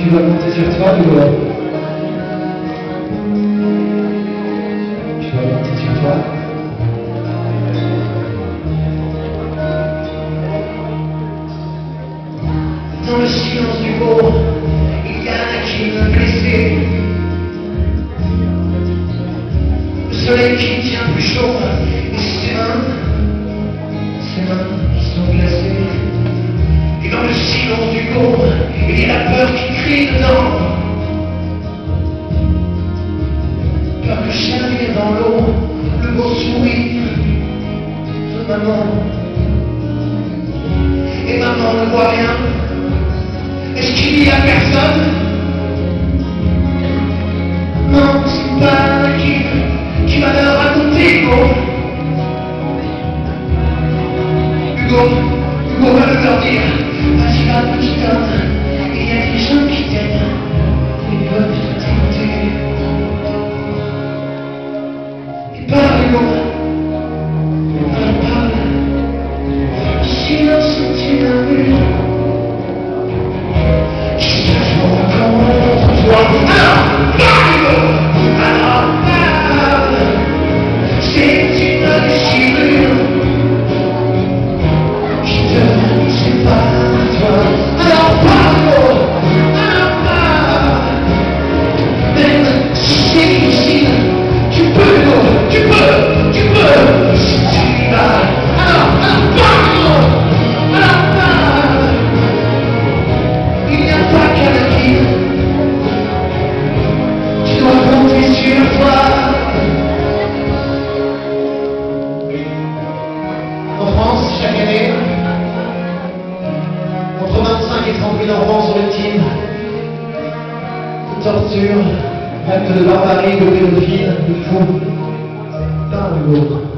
Tu vas compter sur toi, Hugo. Tu vas compter sur toi. Dans le silence du beau, il y en a qui me blessaient. Le soleil qui me tient plus chaud, et ses mains qui sont glacées. Et dans le silence du beau, il y a la peur qui crie dedans. Peur que chavire dans l'eau, le beau sourire de maman. Et maman ne voit rien. Est-ce qu'il y a personne? Non, c'est pas qui va leur raconter, Hugo. Hugo va leur dire, vas-y va petit homme, il y a des gens qui t'aiment, ils peuvent t'écouter. Et parle, Hugo, parle, silence est une armure. En France, chaque année, entre 25 et 30 000 enfants sont victimes de torture, actes de barbarie, de pédophiles, de fous. Putain, Hugo.